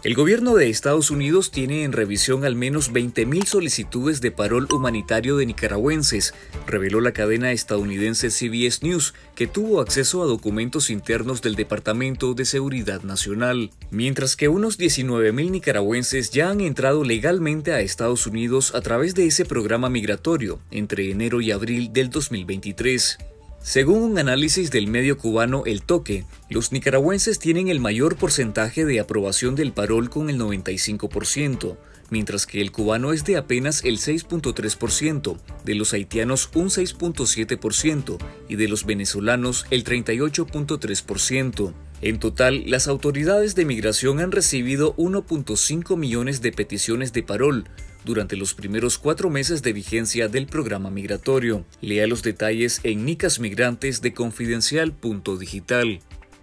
El gobierno de Estados Unidos tiene en revisión al menos 20.000 solicitudes de parol humanitario de nicaragüenses, reveló la cadena estadounidense CBS News, que tuvo acceso a documentos internos del Departamento de Seguridad Nacional. Mientras que unos 19.000 nicaragüenses ya han entrado legalmente a Estados Unidos a través de ese programa migratorio entre enero y abril del 2023. Según un análisis del medio cubano El Toque, los nicaragüenses tienen el mayor porcentaje de aprobación del parol con el 95%, mientras que el cubano es de apenas el 6.3%, de los haitianos un 6.7% y de los venezolanos el 38.3%. En total, las autoridades de migración han recibido 1.5 millones de peticiones de parol durante los primeros 4 meses de vigencia del programa migratorio. Lea los detalles en Nicas Migrantes de Confidencial.digital.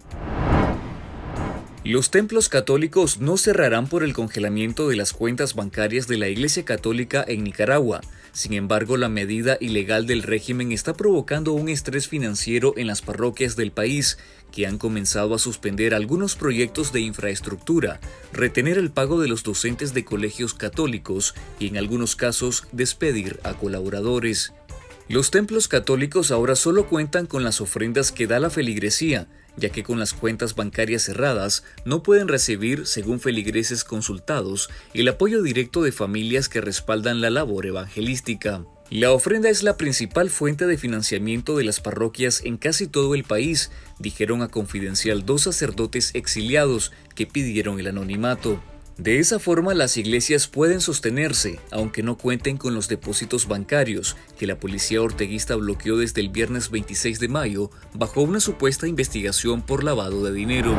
Los templos católicos no cerrarán por el congelamiento de las cuentas bancarias de la Iglesia Católica en Nicaragua. Sin embargo, la medida ilegal del régimen está provocando un estrés financiero en las parroquias del país, que han comenzado a suspender algunos proyectos de infraestructura, retener el pago de los docentes de colegios católicos y, en algunos casos, despedir a colaboradores. Los templos católicos ahora solo cuentan con las ofrendas que da la feligresía, ya que con las cuentas bancarias cerradas no pueden recibir, según feligreses consultados, el apoyo directo de familias que respaldan la labor evangelística. La ofrenda es la principal fuente de financiamiento de las parroquias en casi todo el país, dijeron a Confidencial 2 sacerdotes exiliados que pidieron el anonimato. De esa forma, las iglesias pueden sostenerse, aunque no cuenten con los depósitos bancarios, que la policía orteguista bloqueó desde el viernes 26 de mayo bajo una supuesta investigación por lavado de dinero.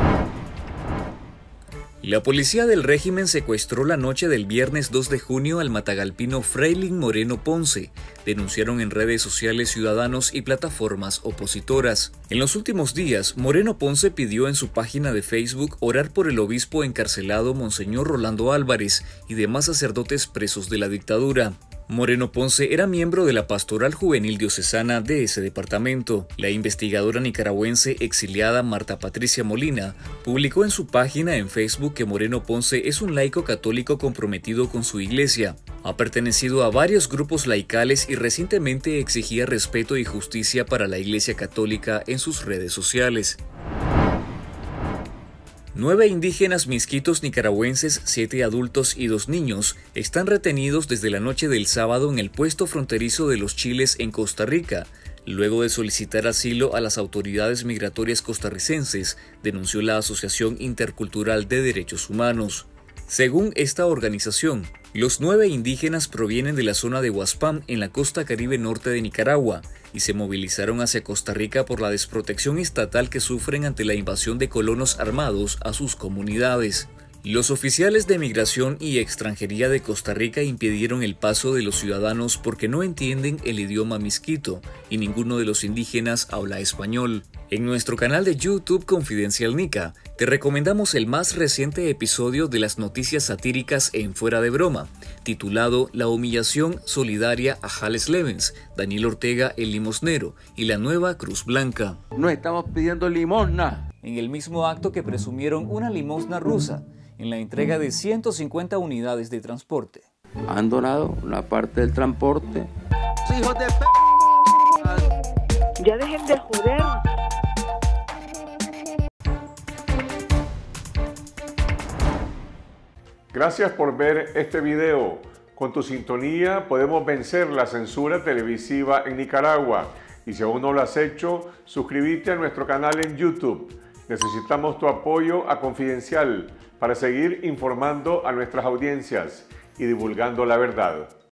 La policía del régimen secuestró la noche del viernes 2 de junio al matagalpino Freilin Moreno Ponce, denunciaron en redes sociales ciudadanos y plataformas opositoras. En los últimos días, Moreno Ponce pidió en su página de Facebook orar por el obispo encarcelado Monseñor Rolando Álvarez y demás sacerdotes presos de la dictadura. Moreno Ponce era miembro de la Pastoral Juvenil Diocesana de ese departamento. La investigadora nicaragüense exiliada Marta Patricia Molina publicó en su página en Facebook que Moreno Ponce es un laico católico comprometido con su iglesia. Ha pertenecido a varios grupos laicales y recientemente exigía respeto y justicia para la Iglesia Católica en sus redes sociales. 9 indígenas misquitos nicaragüenses, 7 adultos y 2 niños, están retenidos desde la noche del sábado en el puesto fronterizo de Los Chiles en Costa Rica, luego de solicitar asilo a las autoridades migratorias costarricenses, denunció la Asociación Intercultural de Derechos Humanos. Según esta organización, los 9 indígenas provienen de la zona de Huaspam en la costa caribe norte de Nicaragua y se movilizaron hacia Costa Rica por la desprotección estatal que sufren ante la invasión de colonos armados a sus comunidades. Los oficiales de Migración y Extranjería de Costa Rica impidieron el paso de los ciudadanos porque no entienden el idioma misquito y ninguno de los indígenas habla español. En nuestro canal de YouTube Confidencial Nica, te recomendamos el más reciente episodio de las noticias satíricas en Fuera de Broma, titulado La humillación solidaria a Jales Levens, Daniel Ortega el limosnero y la nueva Cruz Blanca. No estamos pidiendo limosna. En el mismo acto que presumieron una limosna rusa, en la entrega de 150 unidades de transporte. Han donado una parte del transporte. ¡Hijos de p***! Ya dejen de joder. Gracias por ver este video. Con tu sintonía podemos vencer la censura televisiva en Nicaragua. Y si aún no lo has hecho, suscríbete a nuestro canal en YouTube. Necesitamos tu apoyo a Confidencial para seguir informando a nuestras audiencias y divulgando la verdad.